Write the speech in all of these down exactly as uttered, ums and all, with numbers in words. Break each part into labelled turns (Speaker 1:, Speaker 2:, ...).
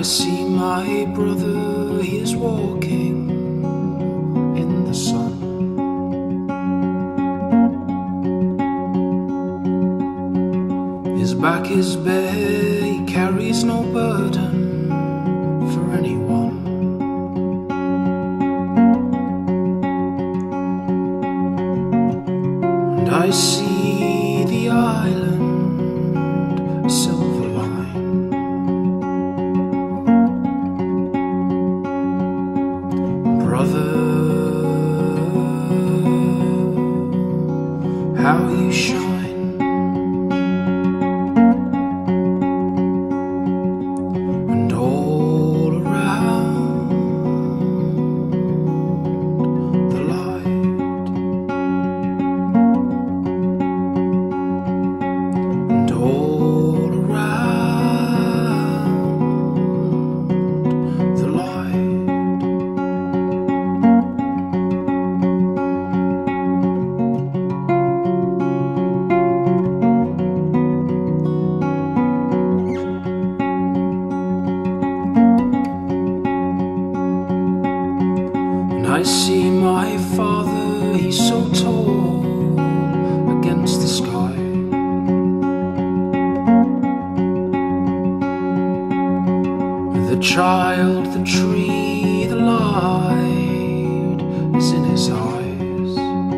Speaker 1: see my brother, he is walking in the sun. His back is bare, he carries no burden for anyone. And I see the island silver line. Brother, how you shine. And all around the light. And all around the light. I see my father, he's so tall against the sky. The child, the tree, the light is in his eyes.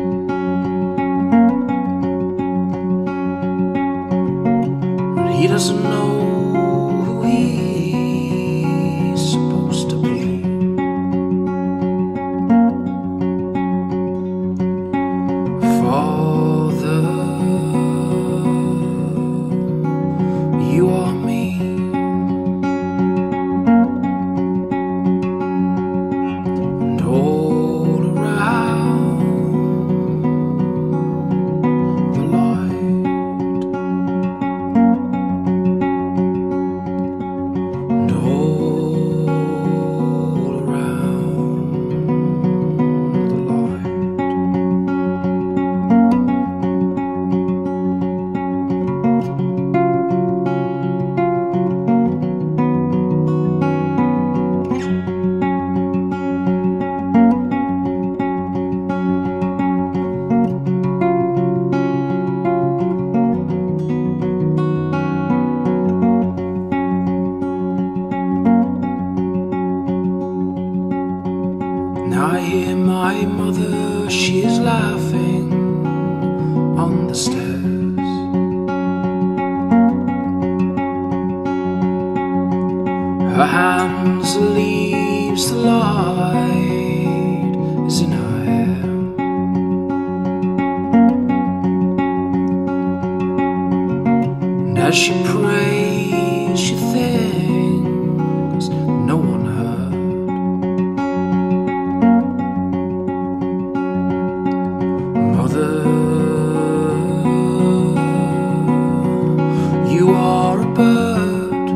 Speaker 1: And he doesn't know who he's supposed to be. Father, you are me. And all around the light. And all around the light. Now I hear my mother, she is laughing on the stairs. Her hands are leaves, the light is in her hair. And as she prays, she thinks no one heard. Mother, you are a bird.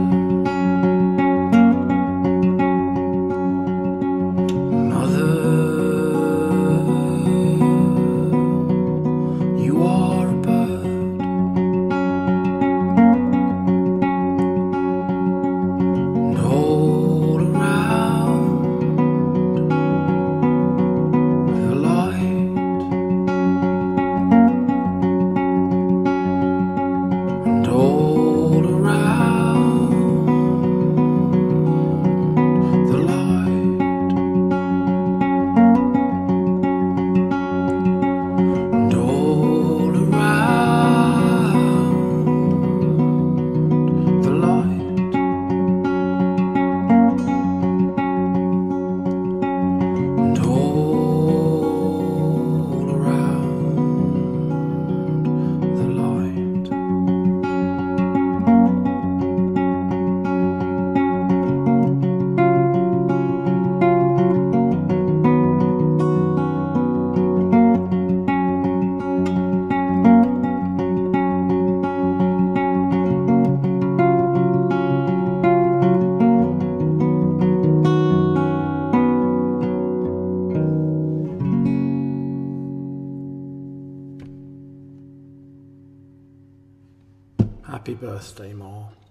Speaker 1: Mother, you are a bird. And all around the light. And all around the light. And all around the light. And all around the light. Happy birthday, Ma.